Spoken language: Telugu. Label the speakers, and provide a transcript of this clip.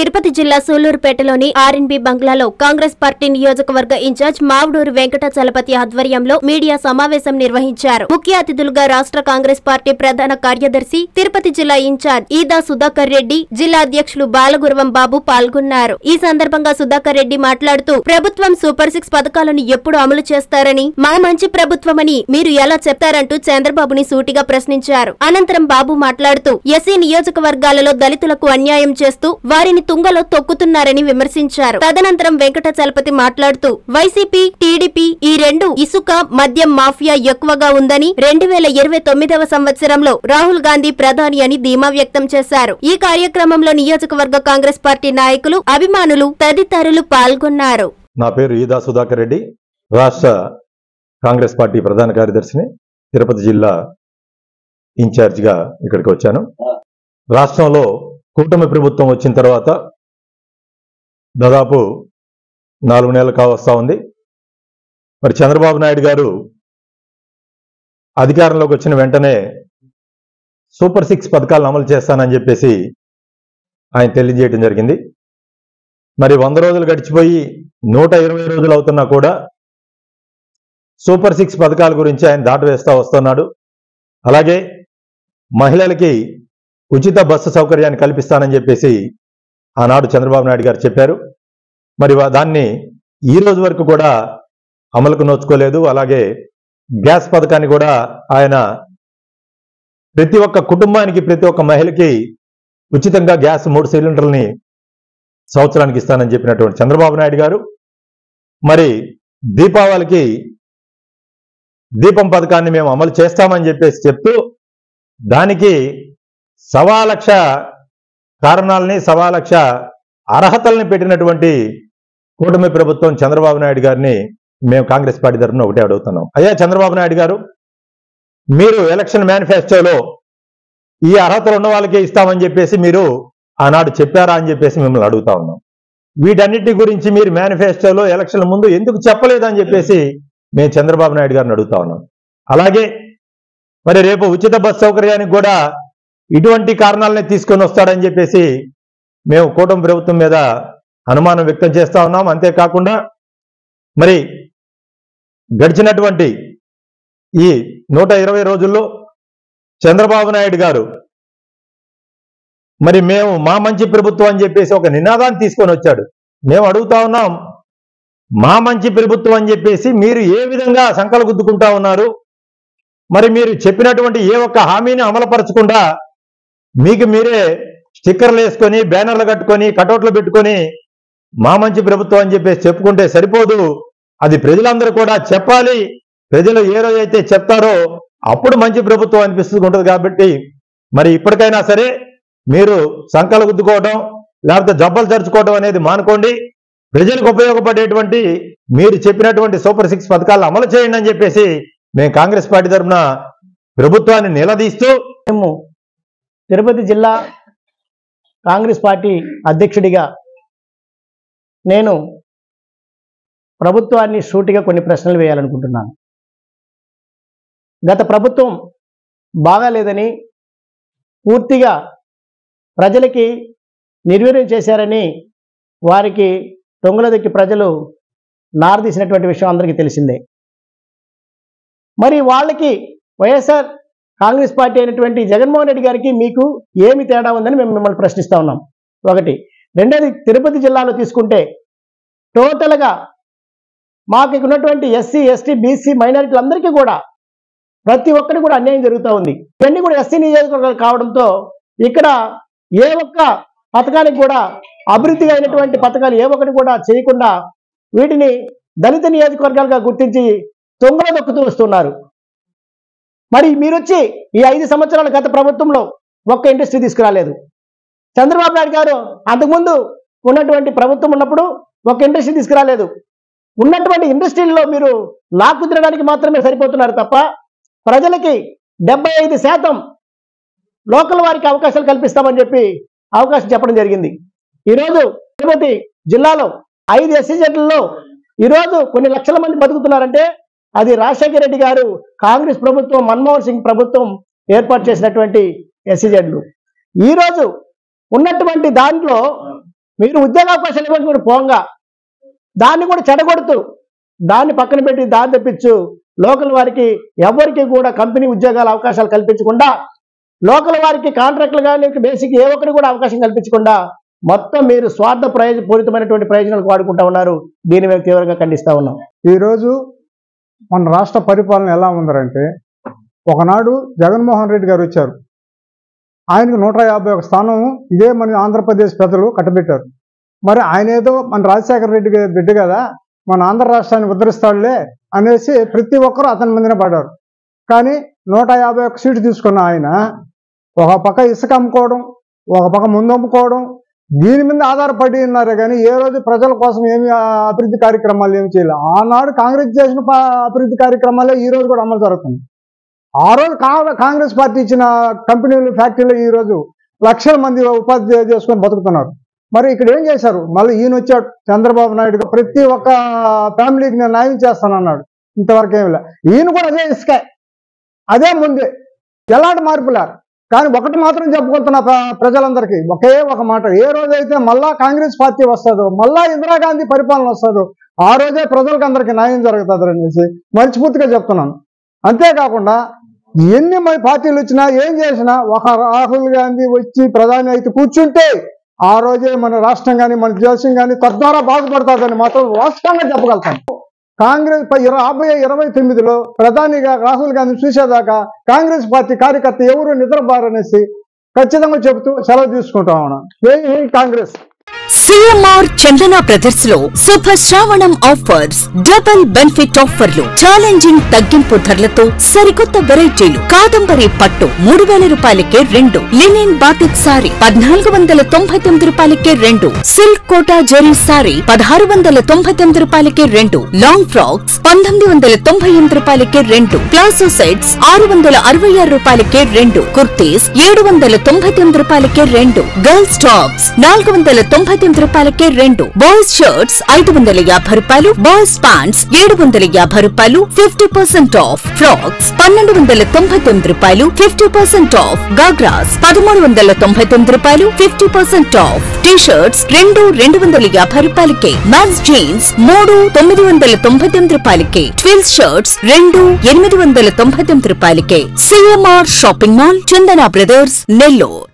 Speaker 1: తిరుపతి జిల్లా సూళ్లూరుపేటలోని ఆర్ఎన్బి బంగ్లాలో కాంగ్రెస్ పార్టీ నియోజకవర్గ ఇన్ఛార్జ్ మావుడూరు వెంకటాచలపతి ఆధ్వర్యంలో మీడియా సమావేశం నిర్వహించారు. ముఖ్య అతిథులుగా రాష్ట్ర కాంగ్రెస్ పార్టీ ప్రధాన కార్యదర్శి, తిరుపతి జిల్లా ఇన్ఛార్జ్ ఈదా సుధాకర్ రెడ్డి, జిల్లా అధ్యక్షులు బాలగురవం బాబు పాల్గొన్నారు. ఈ సందర్భంగా సుధాకర్ రెడ్డి మాట్లాడుతూ, ప్రభుత్వం సూపర్ 6 పథకాలను ఎప్పుడు అమలు చేస్తారని, మా మంచి ప్రభుత్వమని మీరు ఎలా చెప్తారంటూ చంద్రబాబుని సూటిగా ప్రశ్నించారు. అనంతరం బాబు మాట్లాడుతూ, ఎస్సీ నియోజకవర్గాలలో దళితులకు అన్యాయం చేస్తూ వారిని తుంగలో తొక్కుతున్నారని విమర్శించారు. తదనంతరం వెంకటాచలపతి మాట్లాడుతూ, వైసీపీ, టీడీపీ ఈ రెండు ఇసుక, మద్యం మాఫియా ఎక్కువగా ఉందని 2029వ సంవత్సరంలో రాహుల్ గాంధీ ప్రధాని అని ధీమా వ్యక్తం చేశారు. ఈ కార్యక్రమంలో నియోజకవర్గ కాంగ్రెస్ పార్టీ నాయకులు, అభిమానులు తదితరులు పాల్గొన్నారు.
Speaker 2: నా పేరు ఈదా సుధాకర్ రెడ్డి, రాష్ట్ర కాంగ్రెస్ పార్టీ ప్రధాన కార్యదర్శిని, తిరుపతి జిల్లా ఇన్ఛార్జిగా ఇక్కడికి వచ్చాను. రాష్ట్రంలో కూటమి ప్రభుత్వం వచ్చిన తర్వాత దాదాపు 4 నెలలు కావస్తా ఉంది. మరి చంద్రబాబు నాయుడు గారు అధికారంలోకి వచ్చిన వెంటనే సూపర్ 6 పథకాలను అమలు చేస్తానని చెప్పేసి ఆయన తెలియజేయడం జరిగింది. మరి 100 రోజులు గడిచిపోయి 120 రోజులు అవుతున్నా కూడా సూపర్ 6 పథకాల గురించి ఆయన దాటవేస్తా వస్తున్నాడు. అలాగే మహిళలకి ఉచిత బస్సు సౌకర్యాన్ని కల్పిస్తానని చెప్పేసి ఆనాడు చంద్రబాబు నాయుడు గారు చెప్పారు. మరి దాన్ని ఈ రోజు వరకు కూడా అమలుకు నోచుకోలేదు. అలాగే గ్యాస్ పథకాన్ని కూడా ఆయన ప్రతి ఒక్క కుటుంబానికి, ప్రతి ఒక్క మహిళకి ఉచితంగా గ్యాస్ 3 సిలిండర్లని సంవత్సరానికి ఇస్తానని చెప్పినటువంటి చంద్రబాబు నాయుడు గారు మరి దీపావళికి దీపం పథకాన్ని మేము అమలు చేస్తామని చెప్పేసి చెప్తూ దానికి 1,00,000 కారణాలని, 1,00,000 అర్హతల్ని పెట్టినటువంటి కూటమి ప్రభుత్వం చంద్రబాబు నాయుడు గారిని మేము కాంగ్రెస్ పార్టీ తరఫున ఒకటే అడుగుతున్నాం. అయ్యా చంద్రబాబు నాయుడు గారు, మీరు ఎలక్షన్ మేనిఫెస్టోలో ఈ అర్హతలు ఉన్న వాళ్ళకే ఇస్తామని చెప్పేసి మీరు ఆనాడు చెప్పారా అని చెప్పేసి మిమ్మల్ని అడుగుతా ఉన్నాం. వీటన్నిటి గురించి మీరు మేనిఫెస్టోలో ఎలక్షన్ ముందు ఎందుకు చెప్పలేదని చెప్పేసి మేము చంద్రబాబు నాయుడు గారిని అడుగుతా ఉన్నాం. అలాగే మరి రేపు ఉచిత బస్ సౌకర్యానికి కూడా ఇటువంటి కారణాలనే తీసుకొని వస్తాడని చెప్పేసి మేము కూటమి ప్రభుత్వం మీద అనుమానం వ్యక్తం చేస్తా ఉన్నాం. అంతేకాకుండా మరి గడిచినటువంటి ఈ 120 రోజుల్లో చంద్రబాబు నాయుడు గారు మరి మేము మా మంచి ప్రభుత్వం అని చెప్పేసి ఒక నినాదాన్ని తీసుకొని వచ్చాడు. మేము అడుగుతా ఉన్నాం, మా మంచి ప్రభుత్వం అని చెప్పేసి మీరు ఏ విధంగా సంకలు గుద్దుకుంటా ఉన్నారు? మరి మీరు చెప్పినటువంటి ఏ ఒక్క హామీని అమలుపరచకుండా మీకు మీరే స్టిక్కర్లు వేసుకొని, బ్యానర్లు కట్టుకొని, కటౌట్లు పెట్టుకొని మా మంచి ప్రభుత్వం అని చెప్పేసి చెప్పుకుంటే సరిపోదు. అది ప్రజలందరూ కూడా చెప్పాలి. ప్రజలు ఏ రోజైతే చెప్తారో అప్పుడు మంచి ప్రభుత్వం అనిపిస్తుంది కాబట్టి మరి ఇప్పటికైనా సరే మీరు సంకలు గుద్దుకోవడం, లేకపోతే జబ్బలు తెరుచుకోవడం అనేది మానుకోండి. ప్రజలకు ఉపయోగపడేటువంటి మీరు చెప్పినటువంటి సూపర్ 6 పథకాలను అమలు చేయండి అని చెప్పేసి మేము కాంగ్రెస్ పార్టీ తరఫున ప్రభుత్వాన్ని నిలదీస్తూ,
Speaker 3: మేము తిరుపతి జిల్లా కాంగ్రెస్ పార్టీ అధ్యక్షుడిగా నేను ప్రభుత్వాన్ని సూటిగా కొన్ని ప్రశ్నలు వేయాలనుకుంటున్నాను. గత ప్రభుత్వం బాగాలేదని, పూర్తిగా ప్రజలకి నిర్వీర్యం చేశారని వారికి దొంగలదొక్కి ప్రజలు నారదీసినటువంటి విషయం అందరికీ తెలిసిందే. మరి వాళ్ళకి వైఎస్ఆర్ కాంగ్రెస్ పార్టీ అయినటువంటి జగన్మోహన్ రెడ్డి గారికి మీకు ఏమి తేడా ఉందని మేము మిమ్మల్ని ప్రశ్నిస్తూ ఉన్నాం. ఒకటి. రెండోది, తిరుపతి జిల్లాలో తీసుకుంటే టోటల్గా మాకు ఇక్కడ ఉన్నటువంటి ఎస్సీ, ఎస్టీ, బీసీ మైనారిటీలందరికీ కూడా ప్రతి ఒక్కరికి కూడా అన్యాయం జరుగుతూ ఉంది. ఇవన్నీ కూడా ఎస్సీ నియోజకవర్గాలు కావడంతో ఇక్కడ ఏ ఒక్క పథకానికి కూడా అభివృద్ధిగా అయినటువంటి పథకాలు ఏ ఒక్కటి కూడా చేయకుండా వీటిని దళిత నియోజకవర్గాలుగా గుర్తించి తొంగలో దొక్కుతూ వస్తున్నారు. మరి మీరు వచ్చి ఈ 5 సంవత్సరాల గత ప్రభుత్వంలో ఒక్క ఇండస్ట్రీ తీసుకురాలేదు. చంద్రబాబు నాయుడు గారు అంతకుముందు ఉన్నటువంటి ప్రభుత్వం ఉన్నప్పుడు ఒక ఇండస్ట్రీ తీసుకురాలేదు. ఉన్నటువంటి ఇండస్ట్రీల్లో మీరు లాక్కు తినడానికి మాత్రమే సరిపోతున్నారు తప్ప ప్రజలకి 75% లోకల్ వారికి అవకాశాలు కల్పిస్తామని చెప్పి అవకాశం చెప్పడం జరిగింది. ఈరోజు తిరుపతి జిల్లాలో 5 ఎస్సీజెడ్లలో ఈరోజు కొన్ని లక్షల మంది బతుకుతున్నారంటే అది రాజశేఖర రెడ్డి గారు కాంగ్రెస్ ప్రభుత్వం, మన్మోహన్ సింగ్ ప్రభుత్వం ఏర్పాటు చేసినటువంటి ఎస్సీజెడ్లు. ఈరోజు ఉన్నటువంటి దాంట్లో మీరు ఉద్యోగ అవకాశాలు ఇవ్వకుండా పోంగా దాన్ని కూడా చెడగొడుతూ దాన్ని పక్కన పెట్టి దాన్ని తెప్పించు లోకల్ వారికి ఎవరికి కూడా కంపెనీ ఉద్యోగాల అవకాశాలు కల్పించకుండా లోకల్ వారికి కాంట్రాక్టులు కానీ బేసిక్ ఏ ఒక్కరికి కూడా అవకాశం కల్పించకుండా మొత్తం మీరు స్వార్థ పూరితమైనటువంటి ప్రయోజనాలకు వాడుకుంటా ఉన్నారు. దీన్ని మేము తీవ్రంగా ఖండిస్తా ఉన్నాం.
Speaker 4: ఈరోజు మన రాష్ట్ర పరిపాలన ఎలా ఉందంటే, ఒకనాడు జగన్మోహన్ రెడ్డి గారు వచ్చారు, ఆయనకు 151 స్థానం ఇదే మన ఆంధ్రప్రదేశ్ ప్రజలు కట్టబెట్టారు. మరి ఆయన ఏదో మన రాజశేఖర రెడ్డి బిడ్డ కదా, మన ఆంధ్ర రాష్ట్రాన్ని ఉద్ధరిస్తాడులే అనేసి ప్రతి ఒక్కరూ అతని మందిన పడ్డారు. కానీ 151 సీటు తీసుకున్న ఆయన ఒక పక్క ఇసుక అమ్ముకోవడం, ఒక పక్క ముందు అమ్ముకోవడం, దీని మీద ఆధారపడి ఉన్నారే కానీ ఏ రోజు ప్రజల కోసం ఏమి అభివృద్ధి కార్యక్రమాలు ఏమి చేయలేదు. ఆనాడు కాంగ్రెస్ చేసిన అభివృద్ధి కార్యక్రమాలే ఈ రోజు కూడా అమలు జరుగుతుంది. ఆ రోజు కాంగ్రెస్ పార్టీ ఇచ్చిన కంపెనీలు ఫ్యాక్టరీలు ఈ రోజు లక్షల మంది ఉపాధి చేసుకొని బతుకుతున్నారు. మరి ఇక్కడ ఏం చేశారు? మళ్ళీ ఈయన వచ్చాడు చంద్రబాబు నాయుడు, ప్రతి ఒక్క ఫ్యామిలీకి నేను న్యాయం చేస్తానన్నాడు. ఇంతవరకు ఏమి లే. ఈయన కూడా అదే ఇసుక, అదే ముందే, ఎలాంటి మార్పులే. కానీ ఒకటి మాత్రం చెప్పుకుంటున్న ప్రజలందరికీ ఒకే ఒక మాట, ఏ రోజైతే మళ్ళా కాంగ్రెస్ పార్టీ వస్తుందో, మళ్ళా ఇందిరాగాంధీ పరిపాలన వస్తుందో, ఆ రోజే ప్రజలకు అందరికీ న్యాయం జరుగుతుంది అనేసి మనస్ఫూర్తిగా చెప్తున్నాను. అంతేకాకుండా ఎన్ని పార్టీలు వచ్చినా ఏం చేసినా ఒక రాహుల్ గాంధీ వచ్చి ప్రధాని అయితే కూర్చుంటే ఆ రోజే మన రాష్ట్రం కానీ మన దేశం కానీ తద్వారా బాగుపడుతుందని మాత్రం వాస్తవంగా చెప్పగలుగుతాను. కాంగ్రెస్ 2029లో ప్రధానిగా రాహుల్ గాంధీ చూసేదాకా కాంగ్రెస్ పార్టీ కార్యకర్త ఎవరు నిద్రపోరనేసి ఖచ్చితంగా చెబుతూ సెలవు తీసుకుంటా ఉన్నాం. జై కాంగ్రెస్.
Speaker 5: సిఎంఆర్ చందన బ్రదర్స్ లో Shubha Shravanam offers, double benefit ఆఫర్లు, ఛాలెంజింగ్ తగ్గింపు ధరలతో సరికొత్త వెరైటీలు. కాదంబరి పట్టు 3000 రూపాయలకే 2, లినిన్ బాతిక్ సారీ 1499 రూపాయలకే 2, సిల్క్ కోటా జరీ సారీ 1699 రూపాయలకే 2, లాంగ్ ఫ్రాక్స్ 1998 రూపాయలకే 2, ప్లాజో సెట్స్ 666 రూపాయలకే 2, కుర్తీస్ 799 రూపాయలకే 2, గర్ల్స్ టాప్స్ 499 రూపాయలకే 2, బాయ్స్ షర్ట్స్ 550 రూపాయలు, బాయ్స్ ప్యాంట్స్ 750 రూపాయలు 50% ఆఫ్, ఫ్రాక్స్ 1299 రూపాయలు 50% ఆఫ్, గాగ్రాస్ 1399 రూపాయలు 50% ఆఫ్, టీ షర్ట్స్ 250 రూపాయలకే, మ్యాక్స్ జీన్స్ 999 రూపాయలకే, ట్విల్స్ షర్ట్స్ 899 రూపాయలకే. CMR shopping mall, Chandana brothers, Nellore.